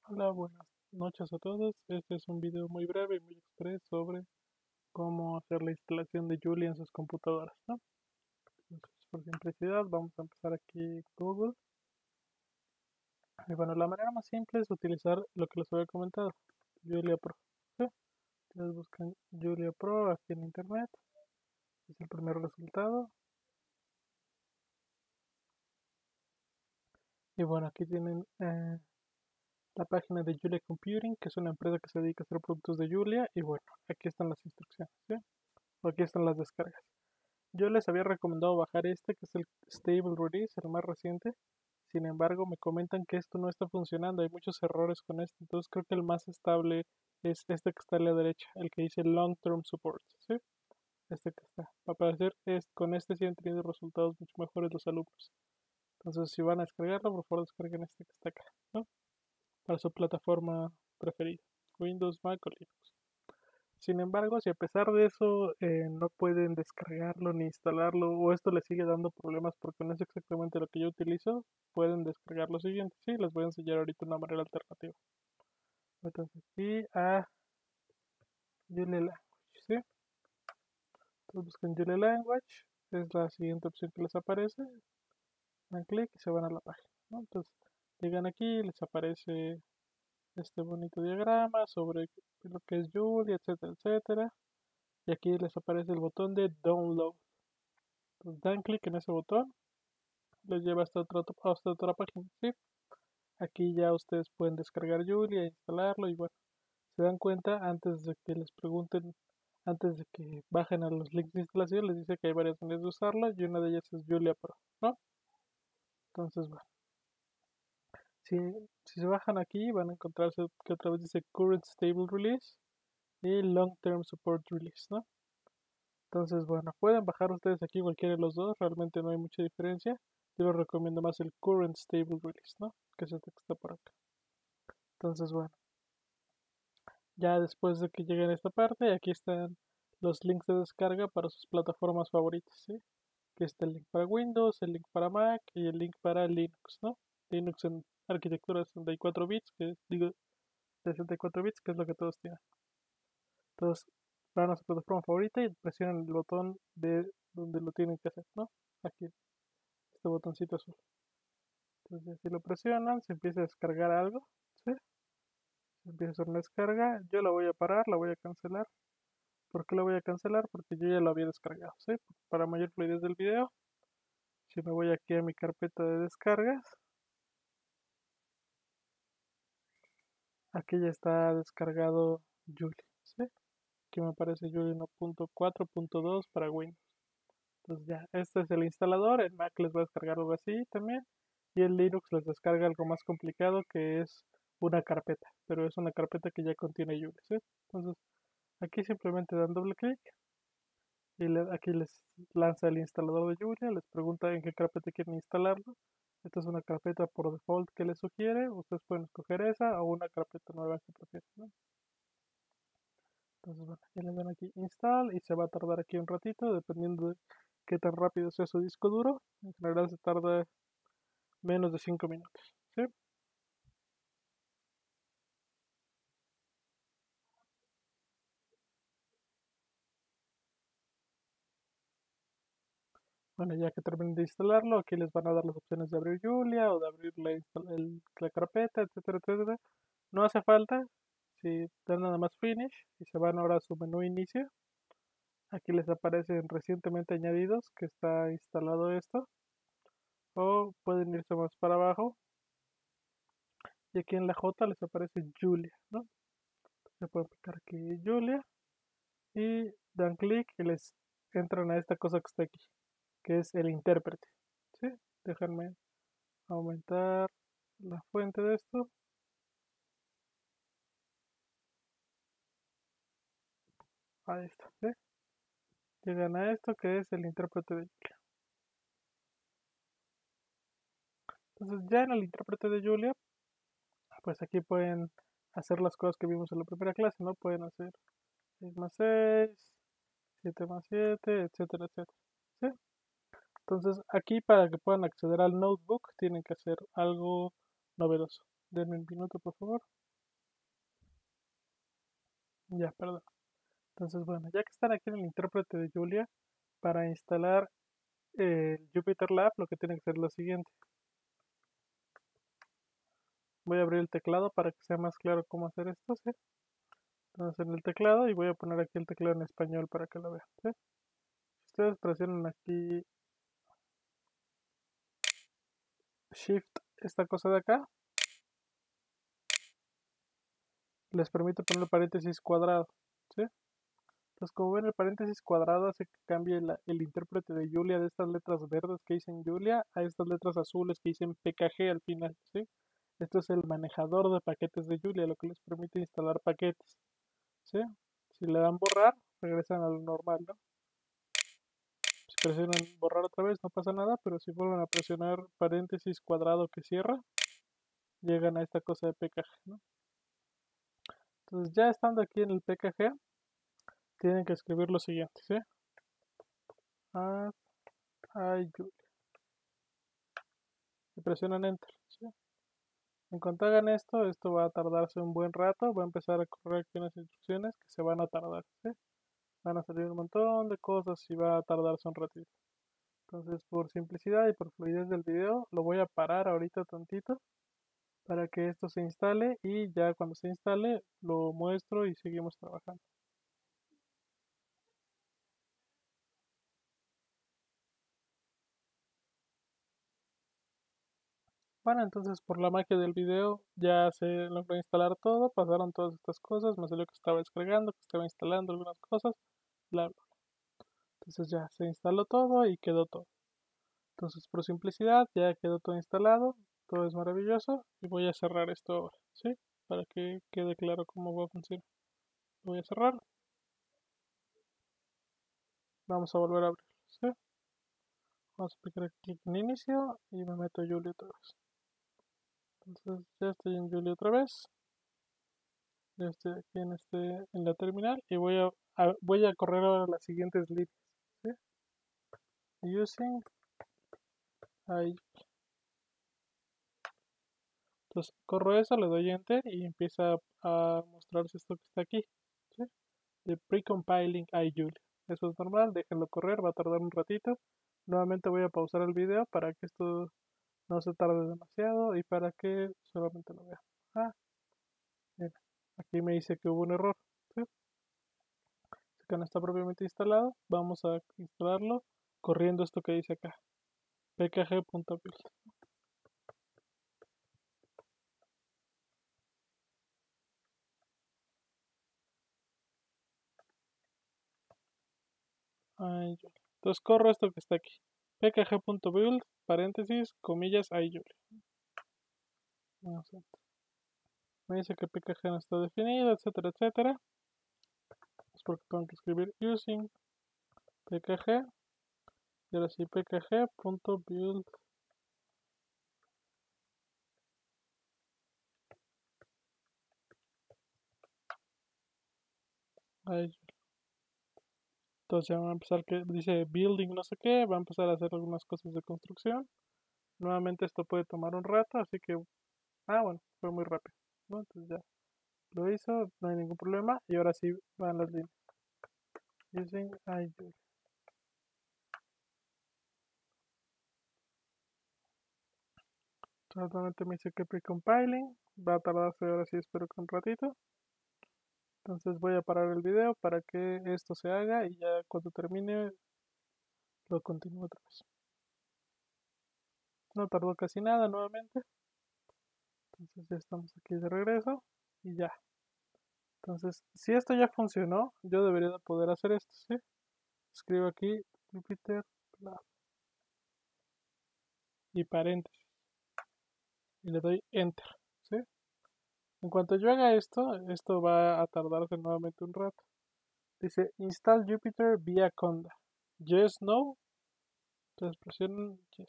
Hola, buenas noches a todos. Este es un video muy breve y muy express sobre cómo hacer la instalación de Julia en sus computadoras, ¿no? Entonces, por simplicidad, vamos a empezar aquí Google. Y bueno, la manera más simple es utilizar lo que les había comentado, Julia Pro. ¿Sí? Ustedes buscan Julia Pro aquí en internet. Es el primer resultado. Y bueno, aquí tienen la página de Julia Computing, que es una empresa que se dedica a hacer productos de Julia. Y bueno, aquí están las instrucciones, ¿sí? O aquí están las descargas. Yo les había recomendado bajar este, que es el Stable Release, el más reciente. Sin embargo, me comentan que esto no está funcionando, hay muchos errores con este. Entonces creo que el más estable es este que está a la derecha, el que dice Long Term Support, ¿sí? Este que está. Al parecer, con este sí han tenido resultados mucho mejores los alumnos. Entonces, si van a descargarlo, por favor descarguen este que está acá, ¿no? Para su plataforma preferida, Windows, Mac o Linux. Sin embargo, si a pesar de eso no pueden descargarlo ni instalarlo o esto les sigue dando problemas porque no es exactamente lo que yo utilizo, pueden descargar lo siguiente. Sí, les voy a enseñar ahorita una manera alternativa. Entonces aquí a Julia Language, ¿sí? Entonces buscan Julia Language, es la siguiente opción que les aparece. Dan clic y se van a la página, ¿no? Entonces llegan aquí, les aparece este bonito diagrama sobre lo que es Julia, etcétera, etcétera. Y aquí les aparece el botón de Download. Entonces dan clic en ese botón, les lleva hasta otra página, ¿sí? Aquí ya ustedes pueden descargar Julia, instalarlo y bueno, se dan cuenta antes de que les pregunten, antes de que bajen a los links de instalación, les dice que hay varias maneras de usarla y una de ellas es Julia Pro, ¿no? Entonces, bueno, si, si se bajan aquí van a encontrarse que otra vez dice Current Stable Release y Long Term Support Release, ¿no? Entonces, bueno, pueden bajar ustedes aquí cualquiera de los dos, realmente no hay mucha diferencia. Yo les recomiendo más el Current Stable Release, ¿no? Que es este que está por acá. Entonces, bueno, ya después de que lleguen a esta parte, aquí están los links de descarga para sus plataformas favoritas, ¿sí? Aquí está el link para Windows, el link para Mac y el link para Linux, ¿no? Linux en arquitectura de 64 bits, que digo 64 bits, que es lo que todos tienen. Entonces, van a su plataforma favorita y presionan el botón de donde lo tienen que hacer, ¿no? Aquí, este botoncito azul. Entonces, si lo presionan, se empieza a descargar algo, ¿sí? Se empieza a hacer una descarga. Yo la voy a parar, la voy a cancelar. ¿Por qué la voy a cancelar? Porque yo ya lo había descargado, ¿sí? Para mayor fluidez del video, si me voy aquí a mi carpeta de descargas, aquí ya está descargado Julia, ¿sí? Aquí me aparece Julia 1.4.2 para Windows. Entonces ya, este es el instalador, el Mac les va a descargar algo así también, y el Linux les descarga algo más complicado que es una carpeta, pero es una carpeta que ya contiene Julia, ¿sí? Entonces aquí simplemente dan doble clic y aquí les lanza el instalador de Julia, les pregunta en qué carpeta quieren instalarlo. Esta es una carpeta por default que les sugiere, ustedes pueden escoger esa o una carpeta nueva que prefieran, ¿no? Entonces, bueno, ya le dan aquí install y se va a tardar aquí un ratito, dependiendo de qué tan rápido sea su disco duro. En general se tarda menos de 5 minutos, ¿sí? Bueno, ya que terminen de instalarlo, aquí les van a dar las opciones de abrir Julia o de abrir la carpeta, etcétera, etcétera. No hace falta, si dan nada más finish y se van ahora a su menú inicio, aquí les aparecen recientemente añadidos que está instalado esto, o pueden irse más para abajo y aquí en la J les aparece Julia, ¿no? Se pueden picar aquí Julia y dan clic y les entran a esta cosa que está aquí, que es el intérprete, ¿sí? Déjenme aumentar la fuente de esto. Ahí está, ¿sí? Llegan a esto que es el intérprete de Julia. Entonces ya en el intérprete de Julia, pues aquí pueden hacer las cosas que vimos en la primera clase, ¿no? Pueden hacer 6 más 6, 7 más 7, etcétera, etcétera, ¿sí? Entonces aquí para que puedan acceder al notebook tienen que hacer algo novedoso. Denme un minuto, por favor. Ya, perdón. Entonces, bueno, ya que están aquí en el intérprete de Julia, para instalar el Jupyter Lab, lo que tiene que ser lo siguiente. Voy a abrir el teclado para que sea más claro cómo hacer esto, ¿sí? Entonces, en el teclado, y voy a poner aquí el teclado en español para que lo vean, ¿sí? Ustedes presionan aquí Shift, esta cosa de acá, les permite poner paréntesis cuadrado, ¿sí? Entonces, como ven, el paréntesis cuadrado hace que cambie el intérprete de Julia de estas letras verdes que dicen Julia a estas letras azules que dicen PKG al final, ¿sí? Esto es el manejador de paquetes de Julia, lo que les permite instalar paquetes, ¿sí? Si le dan borrar, regresan a lo normal, ¿no? Si presionan borrar otra vez, no pasa nada, pero si vuelven a presionar paréntesis cuadrado que cierra, llegan a esta cosa de PKG, ¿no? Entonces, ya estando aquí en el PKG, tienen que escribir lo siguiente, ¿sí? Add iJulia. Y presionan Enter, ¿sí? En cuanto hagan esto, esto va a tardarse un buen rato, va a empezar a correr aquí unas instrucciones que se van a tardar, ¿sí? Van a salir un montón de cosas y va a tardarse un ratito. Entonces, por simplicidad y por fluidez del video, lo voy a parar ahorita tantito para que esto se instale y ya cuando se instale lo muestro y seguimos trabajando. Bueno, entonces por la magia del video ya se logró instalar todo, pasaron todas estas cosas, me salió que estaba descargando, que estaba instalando algunas cosas, bla bla. Entonces ya se instaló todo y quedó todo. Entonces por simplicidad ya quedó todo instalado, todo es maravilloso y voy a cerrar esto ahora, ¿sí? Para que quede claro cómo va a funcionar. Lo voy a cerrar, vamos a volver a abrirlo, ¿sí? Vamos a aplicar clic en inicio y me meto a Julia otra vez. Entonces ya estoy en Julia otra vez. Ya estoy aquí en la terminal y voy a correr ahora las siguientes líneas, ¿sí? Using ahí. Entonces corro eso, le doy enter y empieza a mostrarse esto que está aquí, ¿sí? De precompiling iJulia. Eso es normal, déjenlo correr, va a tardar un ratito. Nuevamente voy a pausar el video para que esto no se tarde demasiado y para que solamente lo vean. Ah, mira, aquí me dice que hubo un error, ¿sí? Que no está propiamente instalado, vamos a instalarlo corriendo esto que dice acá, pkg.build. Entonces corro esto que está aquí, pkg.build, paréntesis, comillas, iJulia. Me dice que pkg no está definido, etcétera, etcétera. Es porque tengo que escribir using pkg y ahora sí pkg.build. Entonces ya va a empezar que dice building no sé qué, va a empezar a hacer algunas cosas de construcción. Nuevamente esto puede tomar un rato, así que, bueno, fue muy rápido, ¿no? Entonces ya lo hizo, no hay ningún problema y ahora sí van las líneas. Using iJulia. Nuevamente me dice que precompiling, va a tardarse ahora sí, espero que un ratito. Entonces voy a parar el video para que esto se haga y ya cuando termine lo continúo otra vez. No tardó casi nada nuevamente. Entonces ya estamos aquí de regreso y ya. Entonces, si esto ya funcionó, yo debería de poder hacer esto, ¿sí? Escribo aquí Jupyter Lab y paréntesis y le doy Enter, ¿sí? En cuanto yo haga esto, esto va a tardarse nuevamente un rato. Dice Install Jupyter vía Conda. Yes, no. Entonces presionen Yes.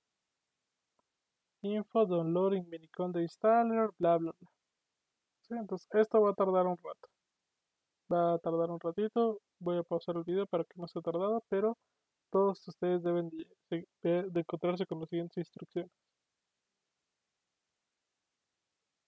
Info, downloading Miniconda installer, bla bla bla. ¿Sí? Entonces esto va a tardar un rato. Va a tardar un ratito. Voy a pausar el video para que no se tardado, pero todos ustedes deben de encontrarse con las siguientes instrucciones.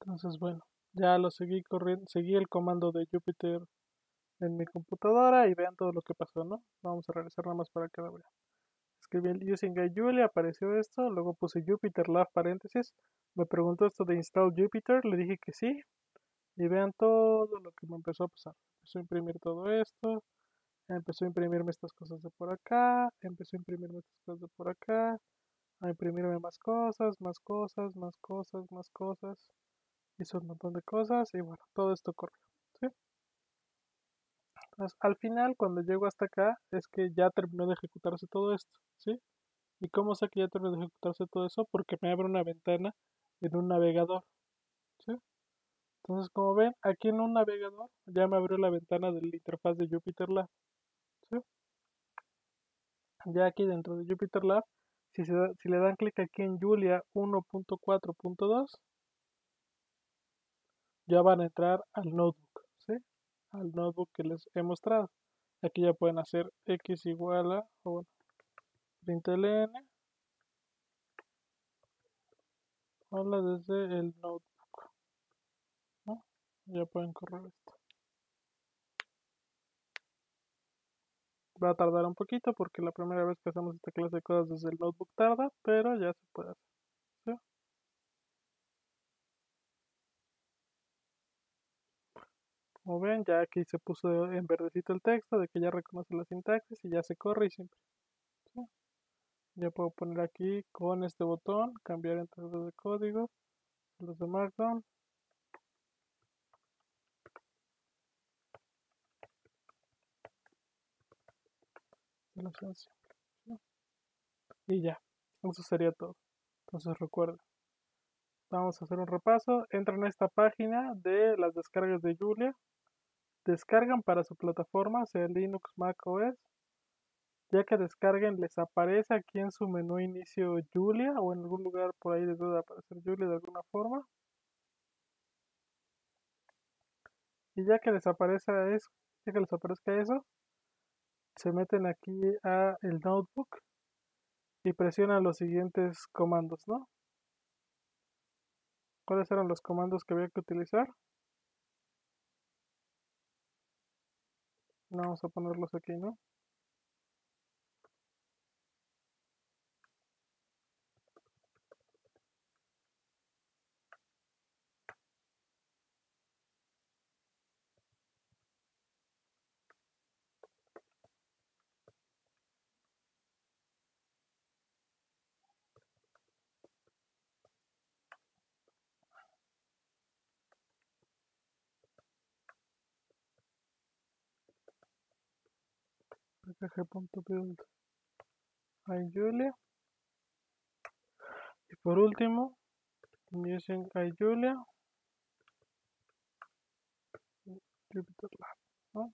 Entonces, bueno, ya lo seguí corriendo, seguí el comando de Jupyter en mi computadora y vean todo lo que pasó, ¿no? Vamos a realizar nada más para que lo vean. Escribí el using Julia, apareció esto, luego puse Jupyter Lab paréntesis, me preguntó esto de install Jupyter, le dije que sí, y vean todo lo que me empezó a pasar. Empezó a imprimir todo esto, empezó a imprimirme estas cosas de por acá, empezó a imprimirme estas cosas de por acá, a imprimirme más cosas, más cosas, más cosas, más cosas, hizo un montón de cosas y bueno, todo esto corrió, ¿sí? Entonces, al final, cuando llego hasta acá, es que ya terminó de ejecutarse todo esto, ¿sí? ¿Y cómo sé que ya terminó de ejecutarse todo eso? Porque me abre una ventana en un navegador, ¿sí? Entonces, como ven, aquí en un navegador ya me abrió la ventana de la interfaz de JupyterLab, ¿sí? Ya aquí dentro de JupyterLab, si le dan clic aquí en Julia 1.4.2, ya van a entrar al notebook, ¿sí? Al notebook que les he mostrado. Aquí ya pueden hacer x igual a, o bueno, println, hola desde el notebook, ¿no? Ya pueden correr esto. Va a tardar un poquito porque la primera vez que hacemos esta clase de cosas desde el notebook tarda, pero ya se puede hacer, ¿sí? Como ven, ya aquí se puso en verdecito el texto de que ya reconoce la sintaxis y ya se corre y siempre, ¿sí? Ya puedo poner aquí con este botón, cambiar entre los de código, los de Markdown, solución simple, ¿sí? Y ya, eso sería todo. Entonces recuerden, vamos a hacer un repaso. Entran a esta página de las descargas de Julia, descargan para su plataforma, sea Linux, Mac OS. Ya que descarguen, les aparece aquí en su menú inicio Julia o en algún lugar por ahí les debe aparecer Julia de alguna forma. Y ya que les aparezca eso, se meten aquí a el notebook y presionan los siguientes comandos, ¿no? ¿Cuáles eran los comandos que había que utilizar? Vamos a ponerlos aquí, ¿no? pkg.build iJulia. Y por último, using iJulia, JupyterLab, ¿no?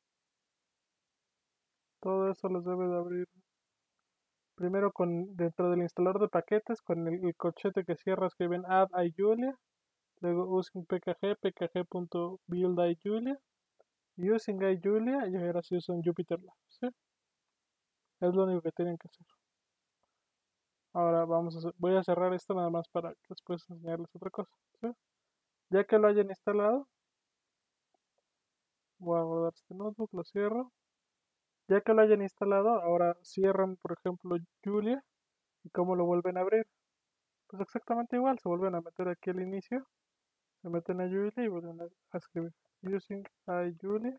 Todo eso los debe de abrir primero dentro del instalador de paquetes, con el corchete que cierra, escriben add iJulia, luego using pkg.build iJulia, using iJulia y ahora sí usan JupyterLab, ¿sí? Es lo único que tienen que hacer. Ahora voy a cerrar esto nada más para después enseñarles otra cosa, ¿sí? Ya que lo hayan instalado, voy a guardar este notebook, lo cierro. Ya que lo hayan instalado, ahora cierran, por ejemplo, Julia y cómo lo vuelven a abrir. Pues exactamente igual, se vuelven a meter aquí al inicio, se meten a Julia y vuelven a escribir using iJulia.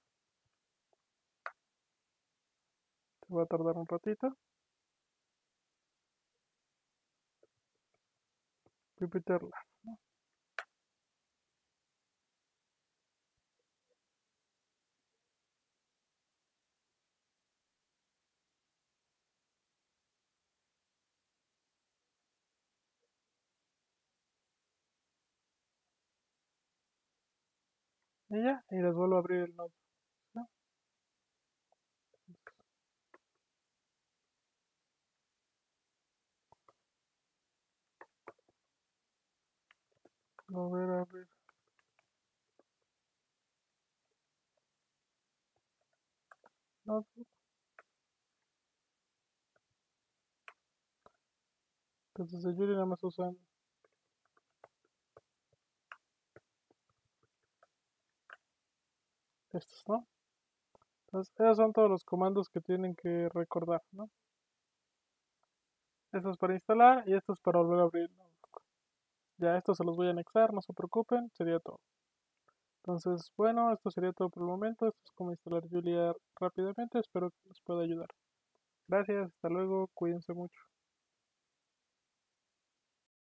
Se va a tardar un ratito. Repetirla. Y ya, y les vuelvo a abrir el notebook, ¿no? Volver a abrir notebook. Entonces de Julia nada más usan estos, ¿no? Entonces, esos son todos los comandos que tienen que recordar, ¿no? Esto es para instalar y esto es para volver a abrir el Outlook. Ya esto se los voy a anexar, no se preocupen, sería todo. Entonces, bueno, esto sería todo por el momento. Esto es como instalar Julia rápidamente. Espero que les pueda ayudar. Gracias, hasta luego, cuídense mucho.